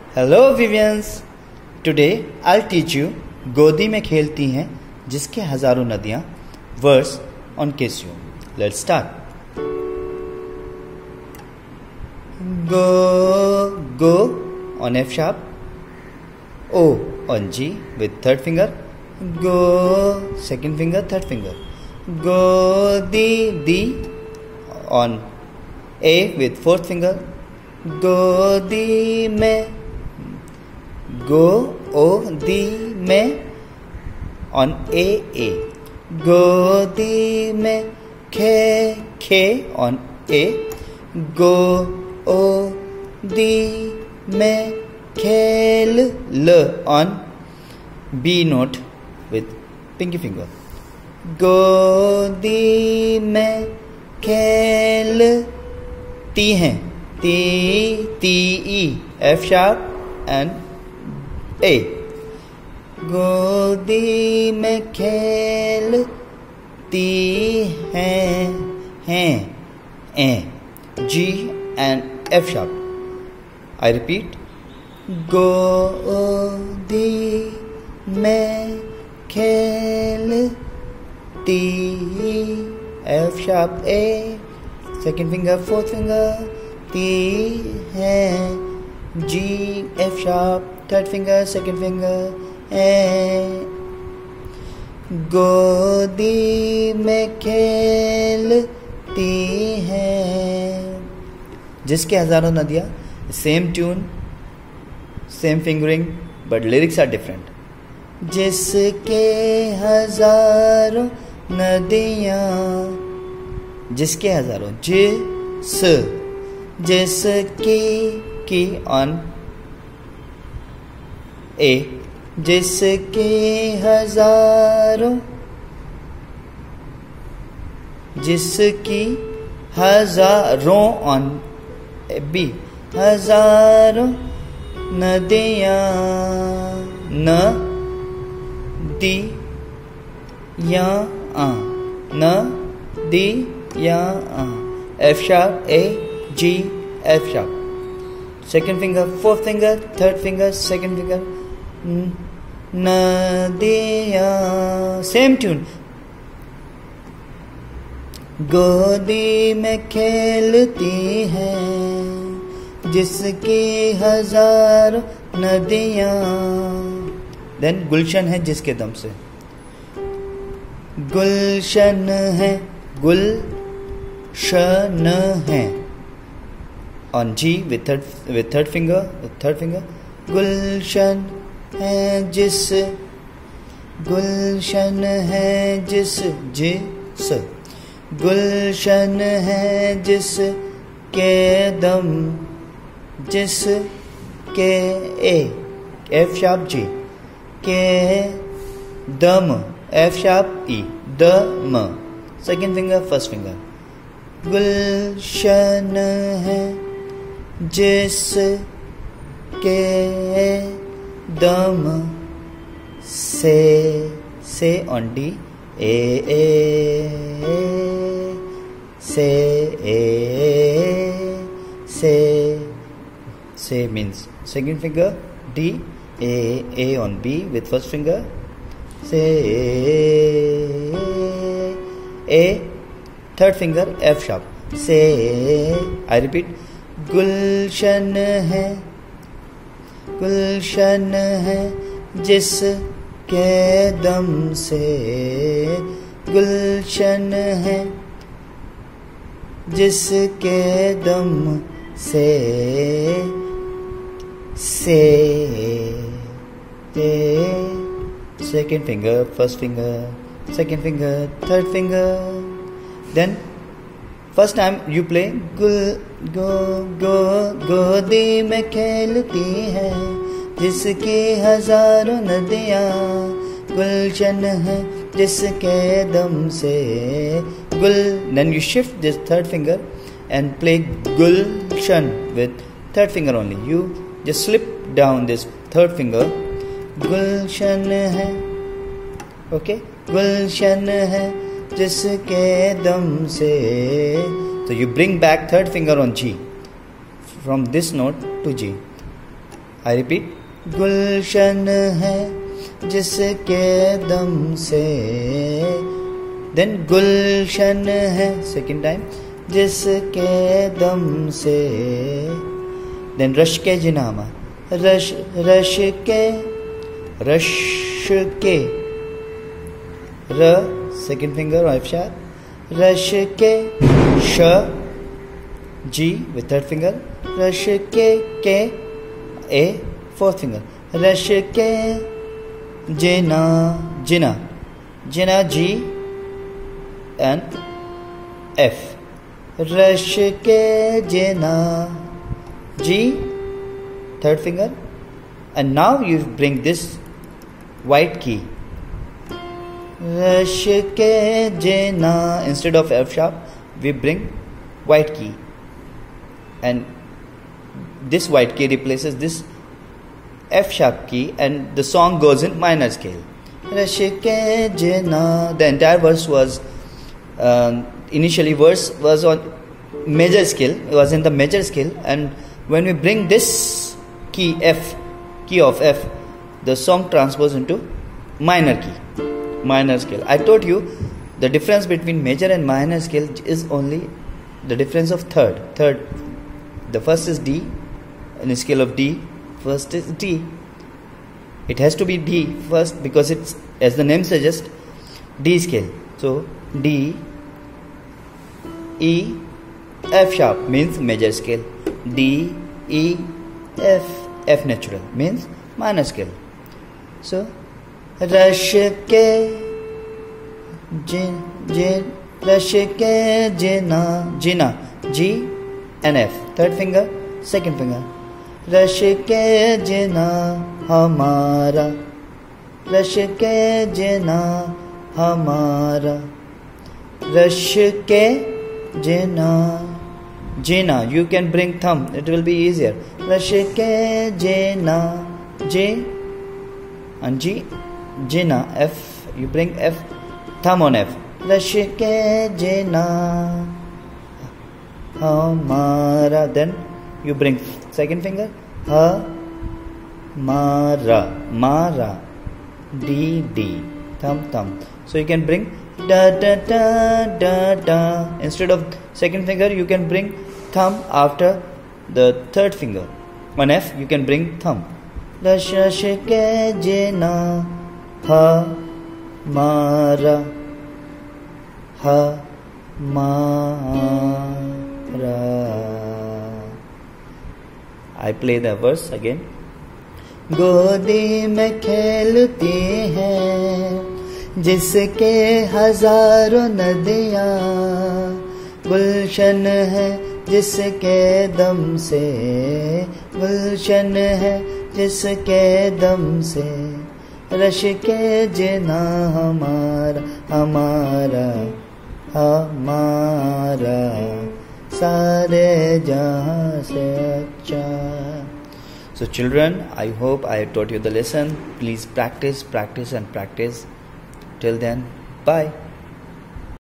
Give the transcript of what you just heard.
Hello Viviens, today I teach you गोदी में खेलती हैं जिसके हजारों नदियां verse on Casio. Let's start. Go go on F sharp, O on G with third finger, go second finger, third finger, go di on A with fourth finger, गोदी में, गो ओ दी में on A A, गोदी में, खे on A, गो ओ दी में, खेल ल on B note with pinky finger, गोदी में खेलती हैं, ती ई F sharp and A, गोदी में खेलती हैं ए G and F sharp. I repeat, गोदी में खेलती F sharp A, second finger, fourth finger, ती है G F sharp, third finger, second finger, A, गोदी में खेलती हैं जिसके हजारों नदियाँ. Same tune, same fingering, but lyrics are different. जिसके हजारों नदियाँ, जिसके हजारों, जिसकी ऑन ए, जिसके हजारों, जिसकी हजारों ऑन बी, हजारों नदियाँ, न दी या न दी या F sharp A G F sharp, second finger, fourth finger, third finger, second finger, नदिया. Same tune. गोदी में खेलती हैं जिसकी हजारों नदियाँ. देन गुलशन है जिसके दम से, गुलशन है, गुलशन है on G with third finger, गुलशन है जिस, गुलशन है जिस, गुलशन है जिस के दम, जिस के ए F sharp G, के दम F sharp E, दम, second finger, first finger, गुलशन है जिस के दम से on D, ए से means second finger, D, A on B with first finger, say A, third finger, F sharp, say. I repeat, गुलशन है, गुलशन है जिस के दम से, गुलशन है जिस के दम से second finger, first finger, second finger, third finger. Then first time you play, गोदी में खेलती है जिसकी हजारों नदियाँ, गुलशन है जिसके दम से, गुल. Then you shift this third finger and play gulshan with third finger only. You just slip down this third finger, गुलशन है, okay, गुलशन है जिसके दम से. So you bring back third finger on G from this note to G. I repeat. गुलशन है जिसके दम से, then गुलशन है, second time, जिसके दम से, then रश के जिनामा, रश के, र, second finger F sharp, रश के, श, G with third finger, रश के, A, fourth finger, रश के, जिना, G and F, रश के जिना, G, third finger, and now you bring this white key, रश के जिना, instead of F sharp we bring white key, and this white key replaces this F sharp key, and the song goes in minor scale. Rash ke jina. The entire verse was initially verse was on major scale. It was in the major scale, and when we bring this key F, key of F, the song transposed into minor key, minor scale. I told you the difference between major and minor scale is only the difference of third. The first is D, in the scale of D. First is D. It has to be D first because it's, as the name suggests, D scale. So D, E, F sharp means major scale. D, E, F, F natural means minor scale. So Rash ke jin, Rash ke jina, G and F. Third finger, second finger. रश के जिना हमारा, रश के जिना हमारा, रश के जिना. You can bring thumb, it will be easier. रश के जिना, J and G, जिना, F, you bring F, thumb on F. रश के जिना हमारा, then you bring second finger, ha, mara, D, thumb. So you can bring da. Instead of second finger, you can bring thumb after the third finger. On F, you can bring thumb. Rash ke jina, ha, mara. I play the verse again. गोदी में खेलती हैं जिसके हजारों नदियाँ, गुलशन है जिसके दम से, गुलशन है जिसके दम से, रश के जिना हमारा, सारे जहां से अच्छा. So children, I hope I taught you the lesson. Please practice and practice. Till then, bye.